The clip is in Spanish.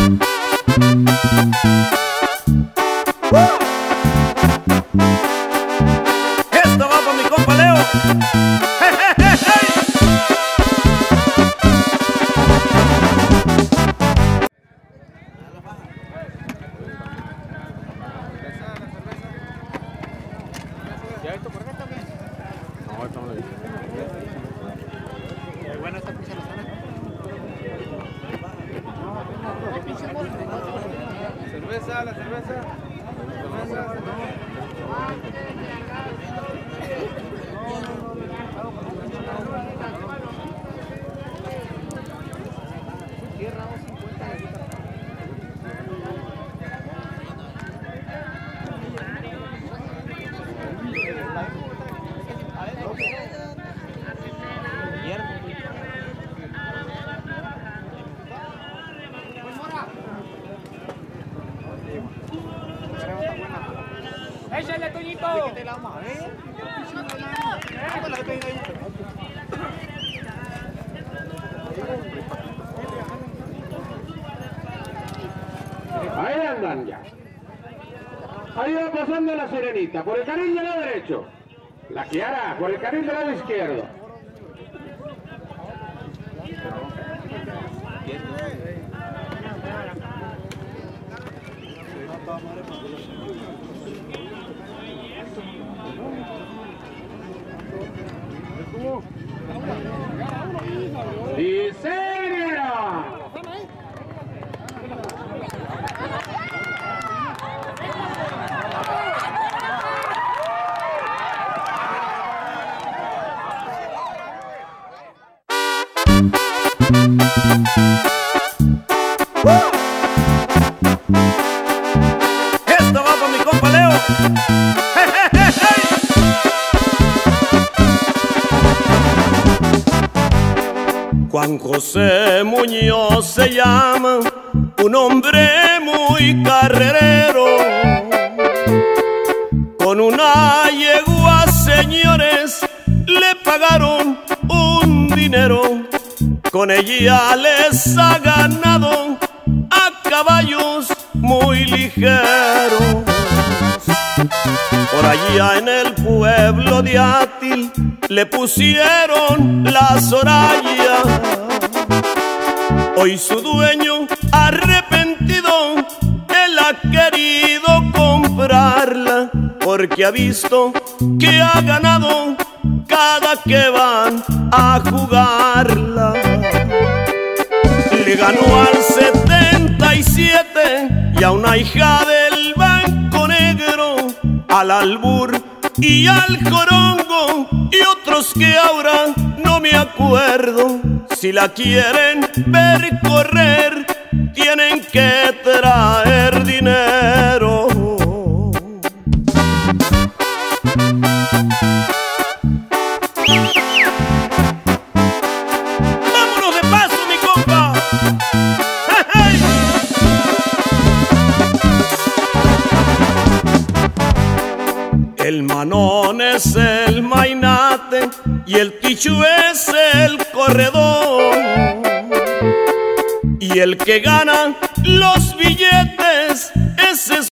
Esto va para mi compa Leo. ¿Ya esto por acá también? No, esto no lo he visto. ¿Es buena esta pizza lozana? Cerveza, la cerveza. ¡Échale, Toñito! Ahí andan ya. Ahí va pasando la Sirenita, por el carril del lado derecho. La Kiara, por el carril del lado izquierdo. ¡Y señora! Esto va para mi compa Leo. Juan José Muñoz se llama, un hombre muy carrerero. Con una yegua, señores, le pagaron un dinero. Con ella les ha ganado a caballos muy ligeros. Por allá en el pueblo de Atil le pusieron la Soraya. Hoy su dueño arrepentido, él ha querido comprarla, porque ha visto que ha ganado cada que van a jugarla. Le ganó al 77 y a una hija del Banco Negro, al Albur y al Corongo y otros que ahora no me acuerdo. Si la quieren ver correr, tienen que traer dinero. ¡Vámonos de paso, mi compa! ¡Hey! El Manón es el mainate y el Tichu es el corredor. Y el que gana los billetes, ese es